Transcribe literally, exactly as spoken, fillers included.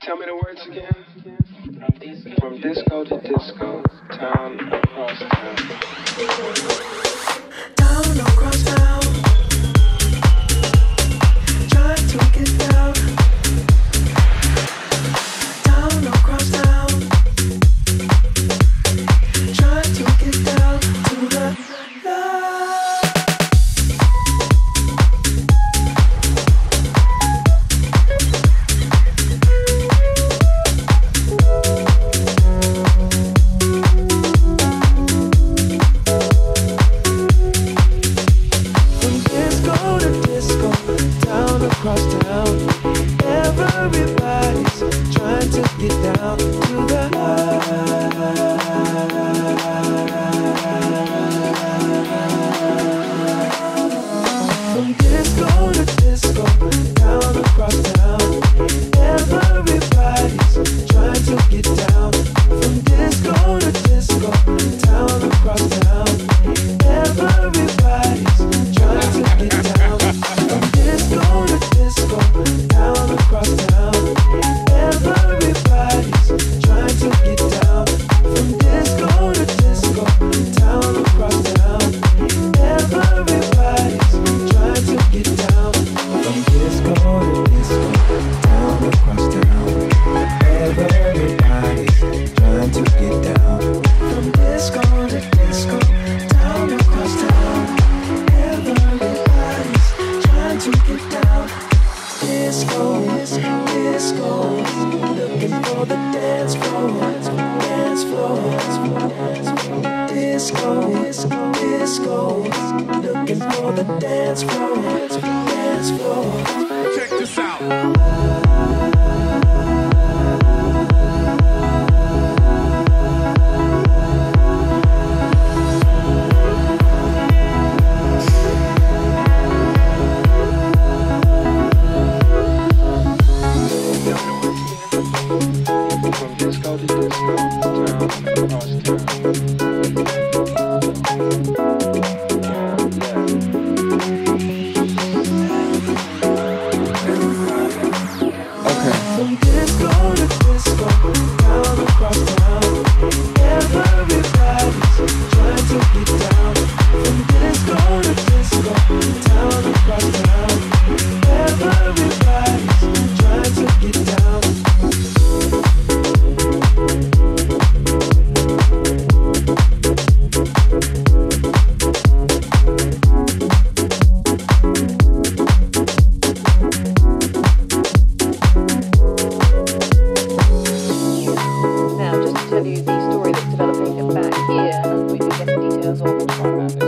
Tell me the words again. From disco to disco, town across town. Down across town. Try to get down. Down across town. Try to get down to the love. Across town, everybody's trying to get down to the from disco to disco, down across town, everybody's trying to get down. From disco to disco, down across town, everybody's trying to get down. From disco to disco, down across town, everybody's trying to get down. From disco to disco, down across town, everybody's trying to get down. From disco to disco, down across town, everybody's trying to get down. From disco to disco, down across town, everybody's trying to get down. Disco, disco, looking for the dance floor, dance floor. Disco, disco, looking for the dance floor, dance floor. Check this out. From disco to disco, town across town. From disco to disco, down across town, everybody's trying to get down. From disco to disco, down across town, everybody's trying to get down. Now, just to tell you the story that's developing back here, and we can get the details on the program.